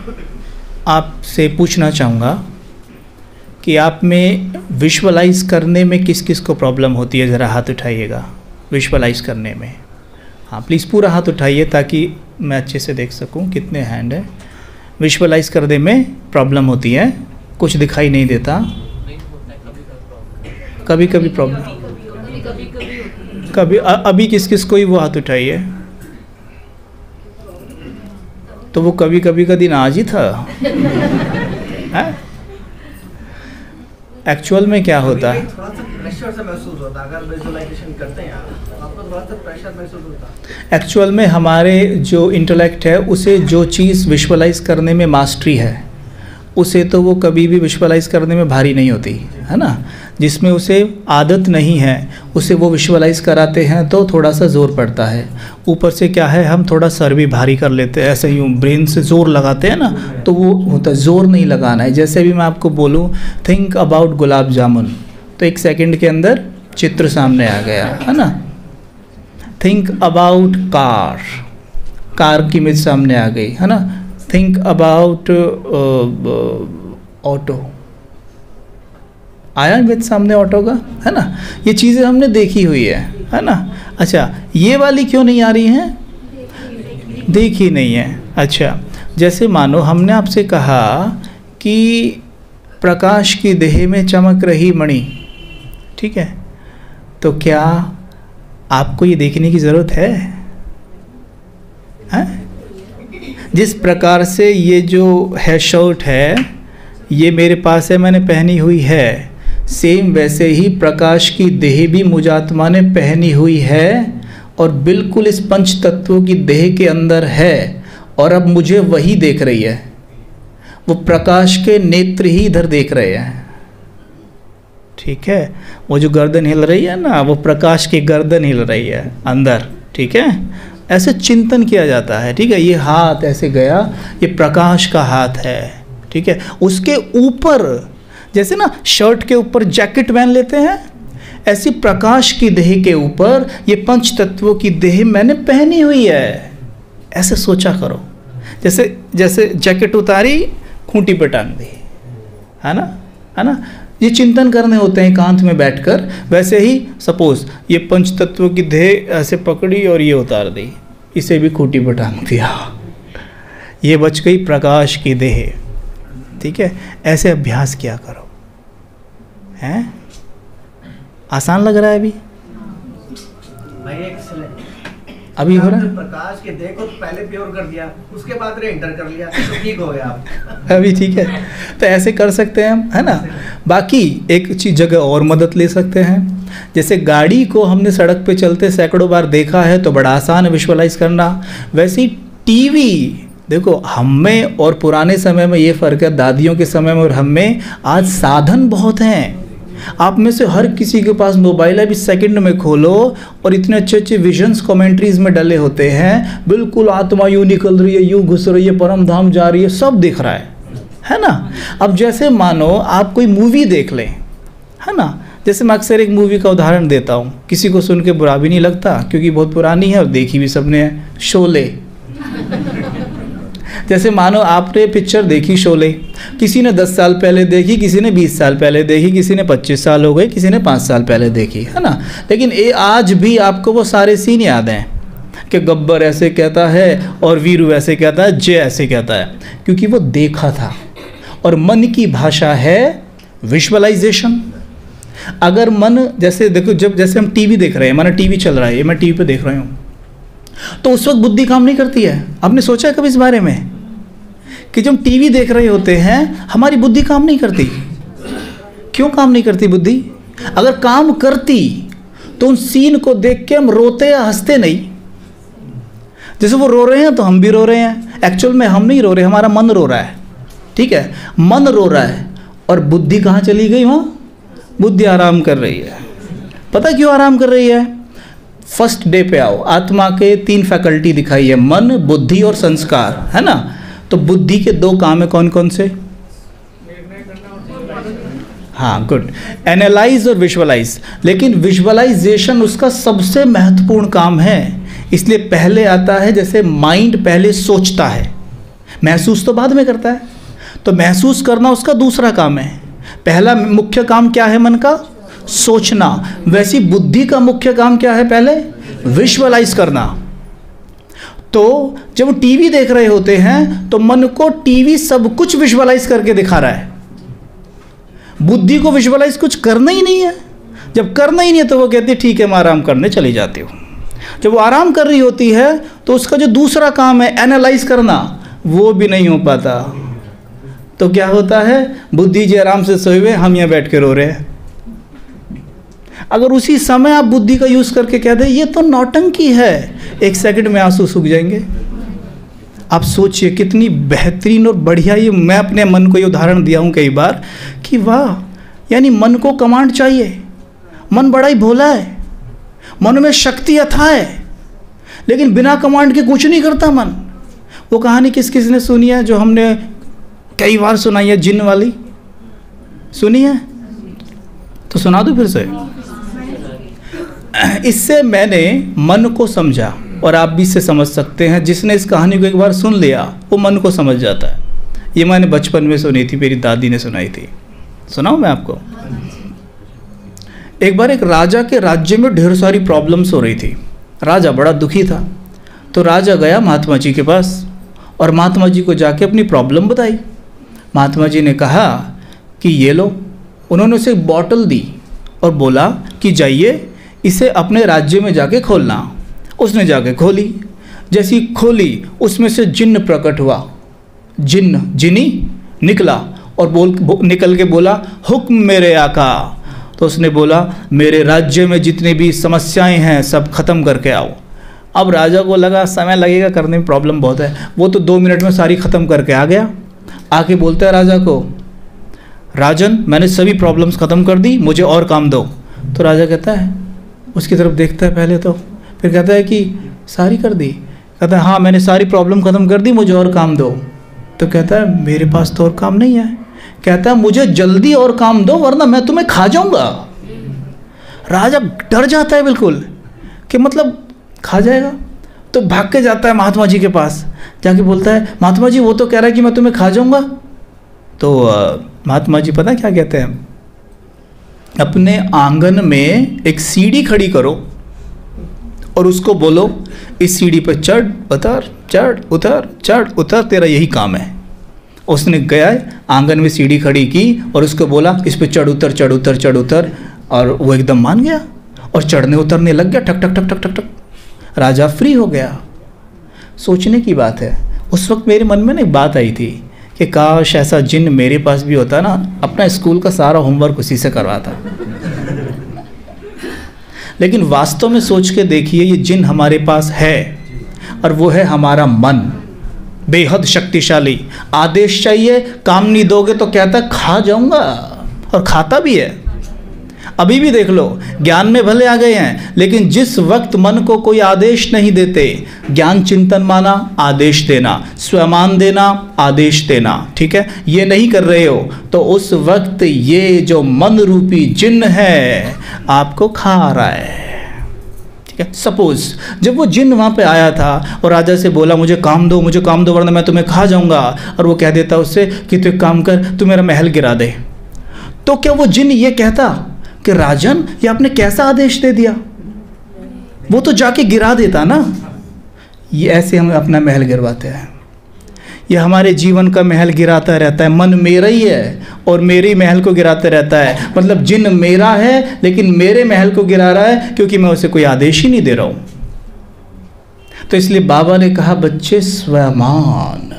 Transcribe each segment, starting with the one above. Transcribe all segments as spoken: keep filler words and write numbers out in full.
आपसे पूछना चाहूँगा कि आप में विजुअलाइज करने में किस किस को प्रॉब्लम होती है, ज़रा हाथ उठाइएगा। विजुअलाइज करने में, हाँ प्लीज़ पूरा हाथ उठाइए ताकि मैं अच्छे से देख सकूं कितने हैंड है। विजुअलाइज करने में प्रॉब्लम होती है, कुछ दिखाई नहीं देता, कभी कभी प्रॉब्लम, कभी अभी किस किस को ही वो हाथ उठाइए। तो वो कभी कभी का दिन आज ही था। एक्चुअल में क्या होता है? थोड़ा सा प्रेशर से महसूस होता है अगर विजुअलाइजेशन करते हैं आप, आपको थोड़ा सा प्रेशर महसूस होता है। एक्चुअल में हमारे जो इंटेलेक्ट है उसे जो चीज़ विजुअलाइज करने में मास्टरी है उसे तो वो कभी भी विजुअलाइज करने में भारी नहीं होती है ना। जिसमें उसे आदत नहीं है उसे वो विजुअलाइज कराते हैं तो थोड़ा सा ज़ोर पड़ता है। ऊपर से क्या है, हम थोड़ा सर भी भारी कर लेते हैं, ऐसे यूँ ब्रेन से ज़ोर लगाते हैं ना, तो वो होता है। ज़ोर नहीं लगाना है। जैसे भी मैं आपको बोलूँ थिंक अबाउट गुलाब जामुन, तो एक सेकंड के अंदर चित्र सामने आ गया है ना। थिंक अबाउट कार, कार की इमेज सामने आ गई है ना। थिंक अबाउट ऑटो, आया इमेज सामने ऑटो का, है ना। ये चीज़ें हमने देखी हुई है है ना। अच्छा, ये वाली क्यों नहीं आ रही हैं? देखी नहीं है। अच्छा, जैसे मानो हमने आपसे कहा कि प्रकाश की देह में चमक रही मणि, ठीक है, तो क्या आपको ये देखने की ज़रूरत है? हैं? जिस प्रकार से ये जो है शर्ट है, ये मेरे पास है, मैंने पहनी हुई है, सेम वैसे ही प्रकाश की देह भी मुजात्मा ने पहनी हुई है और बिल्कुल इस पंच तत्वों की देह के अंदर है और अब मुझे वही देख रही है। वो प्रकाश के नेत्र ही इधर देख रहे हैं, ठीक है। वो जो गर्दन हिल रही है ना, वो प्रकाश की गर्दन हिल रही है अंदर, ठीक है। ऐसे चिंतन किया जाता है, ठीक है। ये हाथ ऐसे गया, ये प्रकाश का हाथ है, ठीक है। उसके ऊपर जैसे ना शर्ट के ऊपर जैकेट पहन लेते हैं, ऐसी प्रकाश की देह के ऊपर ये पंच तत्वों की देह मैंने पहनी हुई है। ऐसे सोचा करो, जैसे जैसे जैकेट उतारी, खूंटी पे टांग दी, है ना, है ना। ये चिंतन करने होते हैं एकांत में बैठकर। वैसे ही सपोज ये पंच तत्वों की देह ऐसे पकड़ी और ये उतार दी, इसे भी खूंटी पर टांग दिया, ये बच गई प्रकाश की देह, ठीक है। ऐसे अभ्यास किया करो, हैं? आसान लग रहा है अभी? भाई एक्सीलेंट। अभी हो रहा है? प्रकाश के देह को पहले प्योर कर दिया, उसके बाद रे एंटर कर लिया, तो ठीक हो गया आप। अभी ठीक है। तो ऐसे कर सकते हैं हम, है ना। बाकी एक चीज जगह और मदद ले सकते हैं। जैसे गाड़ी को हमने सड़क पे चलते सैकड़ों बार देखा है तो बड़ा आसान है विजुअलाइज करना। वैसे ही टीवी, देखो हम में और पुराने समय में ये फ़र्क है, दादियों के समय में और हम में आज साधन बहुत हैं। आप में से हर किसी के पास मोबाइल है, अभी सेकंड में खोलो और इतने अच्छे अच्छे विजन्स कमेंट्रीज में डले होते हैं, बिल्कुल आत्मा यूँ निकल रही है, यूँ घुस रही है, परम धाम जा रही है, सब दिख रहा है, है ना। अब जैसे मानो आप कोई मूवी देख लें, है ना। जैसे मैं अक्सर एक मूवी का उदाहरण देता हूँ, किसी को सुन के बुरा भी नहीं लगता क्योंकि बहुत पुरानी है और देखी भी सबने है, शोले। जैसे मानो आपने पिक्चर देखी शोले, किसी ने दस साल पहले देखी, किसी ने बीस साल पहले देखी, किसी ने पच्चीस साल हो गए, किसी ने पाँच साल पहले देखी, है ना। लेकिन ये आज भी आपको वो सारे सीन याद हैं कि गब्बर ऐसे कहता है और वीरू ऐसे कहता है, जय ऐसे कहता है, क्योंकि वो देखा था। और मन की भाषा है विजुअलाइजेशन। अगर मन, जैसे देखो, जब जैसे हम टीवी देख रहे हैं, माना टीवी चल रहा है, ये मैं टीवी पे देख रहा हूँ, तो उस वक्त बुद्धि काम नहीं करती है। आपने सोचा है कभी इस बारे में कि जब टीवी देख रहे होते हैं हमारी बुद्धि काम नहीं करती? क्यों काम नहीं करती बुद्धि? अगर काम करती तो उन सीन को देख के हम रोते या हंसते नहीं। जैसे वो रो रहे हैं तो हम भी रो रहे हैं, एक्चुअल में हम नहीं रो रहे, हमारा मन रो रहा है, ठीक है। मन रो रहा है और बुद्धि कहाँ चली गई? वहाँ बुद्धि आराम कर रही है। पता क्यों आराम कर रही है? फर्स्ट डे पे आओ, आत्मा के तीन फैकल्टी दिखाई है, मन, बुद्धि और संस्कार, है ना। तो बुद्धि के दो काम है, कौन कौन से? हाँ, गुड, एनालाइज और विजुअलाइज। लेकिन विजुअलाइजेशन उसका सबसे महत्वपूर्ण काम है, इसलिए पहले आता है। जैसे माइंड पहले सोचता है, महसूस तो बाद में करता है। तो महसूस करना उसका दूसरा काम है। पहला मुख्य काम क्या है मन का? सोचना। वैसी बुद्धि का मुख्य काम क्या है? पहले विजुअलाइज करना। तो जब टीवी देख रहे होते हैं तो मन को टीवी सब कुछ विजुअलाइज करके दिखा रहा है, बुद्धि को विजुअलाइज कुछ करना ही नहीं है। जब करना ही नहीं है तो वो कहती है ठीक है मैं आराम करने चली जाती हूँ। जब वो आराम कर रही होती है तो उसका जो दूसरा काम है एनालाइज करना, वो भी नहीं हो पाता। तो क्या होता है? बुद्धि जी आराम से सोए हुए, हम यहाँ बैठ के रो रहे हैं। अगर उसी समय आप बुद्धि का यूज़ करके कह दें ये तो नौटंकी है, एक सेकंड में आंसू सूख जाएंगे। आप सोचिए कितनी बेहतरीन और बढ़िया, ये मैं अपने मन को ये उदाहरण दिया हूँ कई बार कि वाह, यानी मन को कमांड चाहिए। मन बड़ा ही भोला है, मन में शक्ति अथाह है, लेकिन बिना कमांड के कुछ नहीं करता मन। वो कहानी किस किस ने सुनी है जो हमने कई बार सुनाई है, जिन वाली सुनी है? तो सुना दूं फिर से। इससे मैंने मन को समझा और आप भी इससे समझ सकते हैं। जिसने इस कहानी को एक बार सुन लिया वो मन को समझ जाता है। ये मैंने बचपन में सुनी थी, मेरी दादी ने सुनाई थी। सुनाऊं मैं आपको? एक बार एक राजा के राज्य में ढेर सारी प्रॉब्लम्स हो रही थी। राजा बड़ा दुखी था, तो राजा गया महात्मा जी के पास और महात्मा जी को जाके अपनी प्रॉब्लम बताई। महात्मा जी ने कहा कि ये लो। उन्होंने उसे एक बॉटल दी और बोला कि जाइए इसे अपने राज्य में जाके खोलना। उसने जाके खोली। जैसी खोली उसमें से जिन्न प्रकट हुआ। जिन्न जिनी निकला और बोल बो, निकल के बोला हुक्म मेरे आका। तो उसने बोला मेरे राज्य में जितनी भी समस्याएं हैं सब खत्म करके आओ। अब राजा को लगा समय लगेगा करने में, प्रॉब्लम बहुत है। वो तो दो मिनट में सारी ख़त्म करके आ गया। आके बोलता है राजा को, राजन मैंने सभी प्रॉब्लम्स ख़त्म कर दी, मुझे और काम दो। तो राजा कहता है, उसकी तरफ देखता है पहले तो, फिर कहता है कि सारी कर दी? कहता है हाँ मैंने सारी प्रॉब्लम ख़त्म कर दी, मुझे और काम दो। तो कहता है मेरे पास तो और काम नहीं है। कहता है मुझे जल्दी और काम दो वरना मैं तुम्हें खा जाऊंगा। राजा डर जाता है बिल्कुल कि मतलब खा जाएगा। तो भाग के जाता है महात्मा जी के पास, जाके बोलता है महात्मा जी वो तो कह रहा है कि मैं तुम्हें खा जाऊंगा। तो महात्मा जी पता क्या कहते हैं, अपने आंगन में एक सीढ़ी खड़ी करो और उसको बोलो इस सीढ़ी पर चढ़ उतर चढ़ उतर चढ़ उतर, तेरा यही काम है। उसने गया आंगन में सीढ़ी खड़ी की और उसको बोला इस पे चढ़ उतर चढ़ उतर चढ़ उतर, और वो एकदम मान गया और चढ़ने उतरने लग गया, ठक ठक ठक ठक ठक ठक। राजा फ्री हो गया। सोचने की बात है, उस वक्त मेरे मन में ना एक बात आई थी कि काश ऐसा जिन मेरे पास भी होता ना, अपना स्कूल का सारा होमवर्क उसी से करवाता। लेकिन वास्तव में सोच के देखिए ये जिन हमारे पास है और वो है हमारा मन, बेहद शक्तिशाली। आदेश चाहिए, काम नहीं दोगे तो कहता खा जाऊंगा, और खाता भी है। अभी भी देख लो, ज्ञान में भले आ गए हैं लेकिन जिस वक्त मन को कोई आदेश नहीं देते, ज्ञान चिंतन माना आदेश देना, स्वमान देना आदेश देना, ठीक है, ये नहीं कर रहे हो तो उस वक्त ये जो मन रूपी जिन्न है आपको खा रहा है। सपोज जब वो जिन्न वहाँ पे आया था और राजा से बोला मुझे काम दो मुझे काम दो वरना मैं तुम्हें खा जाऊंगा, और वो कह देता उससे कि तू एक काम कर, तू मेरा महल गिरा दे, तो क्या वो जिन्न ये कहता कि राजन ये आपने कैसा आदेश दे दिया? वो तो जाके गिरा देता ना। ये ऐसे हम अपना महल गिरवाते हैं। ये हमारे जीवन का महल गिराता रहता है। मन मेरा ही है और मेरे महल को गिराता रहता है। मतलब जिन मेरा है लेकिन मेरे महल को गिरा रहा है क्योंकि मैं उसे कोई आदेश ही नहीं दे रहा हूँ। तो इसलिए बाबा ने कहा बच्चे स्वमान,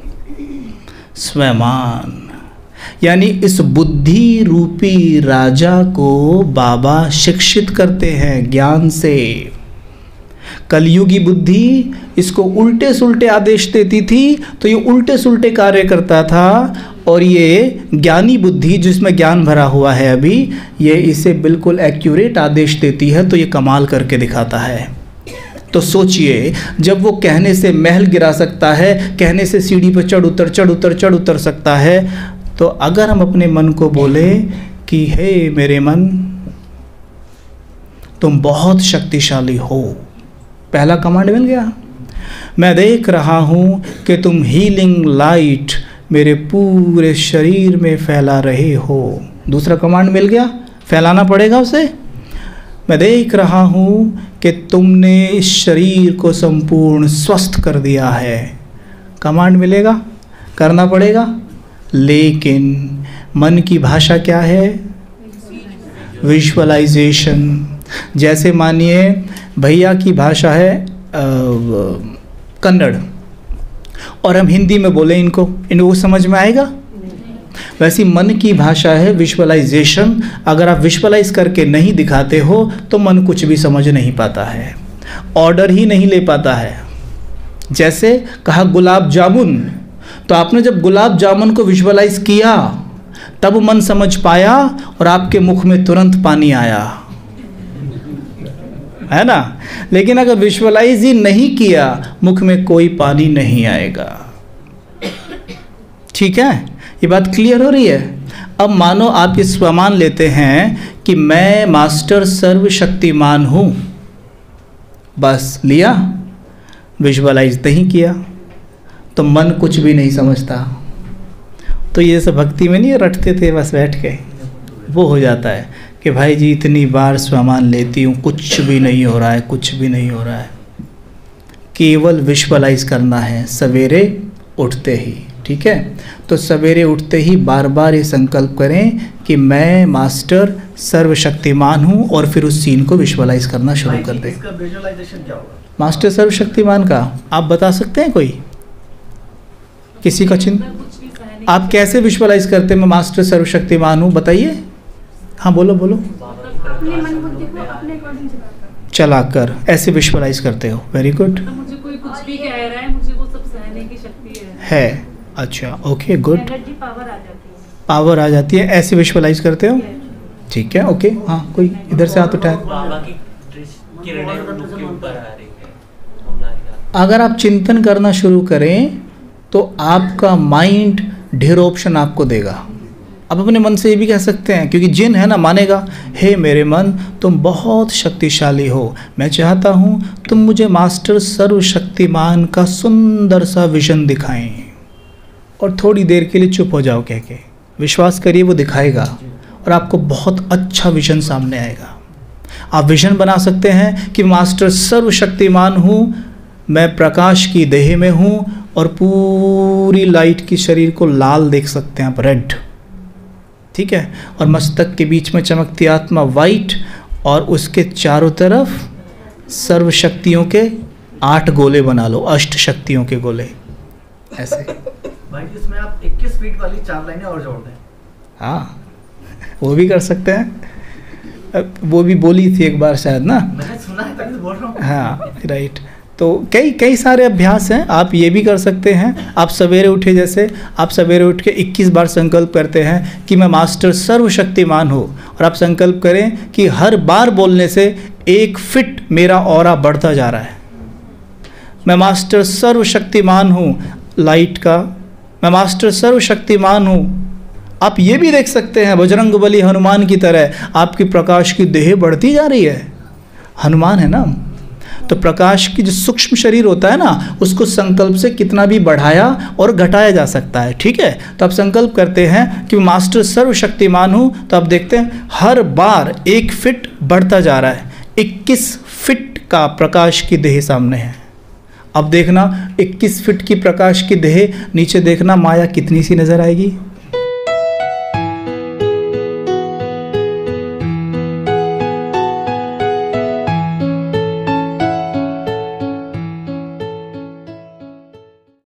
स्वमान यानी इस बुद्धि रूपी राजा को बाबा शिक्षित करते हैं ज्ञान से। कलयुगी बुद्धि इसको उल्टे सुल्टे आदेश देती थी तो ये उल्टे सुल्टे कार्य करता था, और ये ज्ञानी बुद्धि जिसमें ज्ञान भरा हुआ है अभी, ये इसे बिल्कुल एक्यूरेट आदेश देती है तो ये कमाल करके दिखाता है। तो सोचिए जब वो कहने से महल गिरा सकता है, कहने से सीढ़ी पर चढ़ उतर चढ़ उतर चढ़ उतर सकता है, तो अगर हम अपने मन को बोले कि हे मेरे मन तुम बहुत शक्तिशाली हो, पहला कमांड मिल गया। मैं देख रहा हूँ कि तुम हीलिंग लाइट मेरे पूरे शरीर में फैला रहे हो। दूसरा कमांड मिल गया, फैलाना पड़ेगा उसे। मैं देख रहा हूँ कि तुमने इस शरीर को संपूर्ण स्वस्थ कर दिया है। कमांड मिलेगा, करना पड़ेगा। लेकिन मन की भाषा क्या है? विजुअलाइजेशन। जैसे मानिए भैया की भाषा है कन्नड़ और हम हिंदी में बोले इनको, इनको समझ में आएगा? वैसी मन की भाषा है विजुअलाइजेशन। अगर आप विजुअलाइज करके नहीं दिखाते हो तो मन कुछ भी समझ नहीं पाता है, ऑर्डर ही नहीं ले पाता है। जैसे कहा गुलाब जामुन, तो आपने जब गुलाब जामुन को विजुअलाइज किया तब मन समझ पाया और आपके मुख में तुरंत पानी आया, है ना। लेकिन अगर विजुअलाइज ही नहीं किया मुख में कोई पानी नहीं आएगा। ठीक है, ये बात क्लियर हो रही है। अब मानो आप ये स्वमान लेते हैं कि मैं मास्टर सर्वशक्तिमान हूँ, बस लिया, विजुअलाइज नहीं किया तो मन कुछ भी नहीं समझता। तो ये सब भक्ति में नहीं रटते थे बस बैठ के, वो हो जाता है कि भाई जी इतनी बार स्वमान लेती हूँ कुछ भी नहीं हो रहा है, कुछ भी नहीं हो रहा है। केवल विजुअलाइज करना है सवेरे उठते ही। ठीक है, तो सवेरे उठते ही बार बार ये संकल्प करें कि मैं मास्टर सर्वशक्तिमान हूँ और फिर उस सीन को विजुअलाइज करना शुरू कर दें। इसका विजुअलाइजेशन क्या होगा? मास्टर सर्वशक्तिमान का आप बता सकते हैं? कोई किसी का चिंता? आप कैसे विजुअलाइज करते हैं मैं मास्टर सर्वशक्तिमान हूँ, बताइए। हाँ बोलो बोलो। अपने मन बुद्धि को अपने अकॉर्डिंग चलाकर चलाकर ऐसे विजुअलाइज करते हो। Very good. मुझे कोई कुछ भी कह रहा है, मुझे वो सब सहने की शक्ति है है अच्छा, ओके गुड। एनर्जी पावर आ जाती है। पावर आ जाती है, ऐसे विजुअलाइज करते हो। ठीक है, ओके। हाँ, कोई इधर से हाथ उठाए। बाबा की किरणें उनके ऊपर आ रही है। अगर आप चिंतन करना शुरू करें तो आपका माइंड ढेर ऑप्शन आपको देगा। आप अपने मन से ये भी कह सकते हैं, क्योंकि जिन है ना मानेगा, हे मेरे मन तुम बहुत शक्तिशाली हो, मैं चाहता हूँ तुम मुझे मास्टर सर्वशक्तिमान का सुंदर सा विजन दिखाएं। और थोड़ी देर के लिए चुप हो जाओ कह के, विश्वास करिए वो दिखाएगा और आपको बहुत अच्छा विजन सामने आएगा। आप विजन बना सकते हैं कि मास्टर सर्वशक्तिमान हूँ, मैं प्रकाश की देह में हूँ और पूरी लाइट की शरीर को लाल देख सकते हैं आप, रेड। ठीक है, और मस्तक के बीच में चमकती आत्मा वाइट और उसके चारों तरफ सर्व शक्तियों के आठ गोले बना लो, अष्ट शक्तियों के गोले ऐसे। भाई इसमें आप इक्कीस फीट वाली चार लाइनें और जोड़ दें। हाँ, वो भी कर सकते हैं, वो भी बोली थी एक बार शायद ना। मैंने सुना है तभी तो बोल रहा हूँ। हाँ राइट। तो कई कई सारे अभ्यास हैं, आप ये भी कर सकते हैं। आप सवेरे उठे, जैसे आप सवेरे उठ के इक्कीस बार संकल्प करते हैं कि मैं मास्टर सर्वशक्तिमान हूँ, और आप संकल्प करें कि हर बार बोलने से एक फिट मेरा ऑरा बढ़ता जा रहा है। मैं मास्टर सर्वशक्तिमान हूँ लाइट का, मैं मास्टर सर्वशक्तिमान हूँ। आप ये भी देख सकते हैं बजरंगबली हनुमान की तरह आपकी प्रकाश की देह बढ़ती जा रही है। हनुमान है ना, तो प्रकाश की जो सूक्ष्म शरीर होता है ना, उसको संकल्प से कितना भी बढ़ाया और घटाया जा सकता है। ठीक है, तो आप संकल्प करते हैं कि मास्टर सर्वशक्तिमान हूँ, तो आप देखते हैं हर बार एक फिट बढ़ता जा रहा है। इक्कीस फिट का प्रकाश की देह सामने है। अब देखना इक्कीस फिट की प्रकाश की देह, नीचे देखना माया कितनी सी नजर आएगी।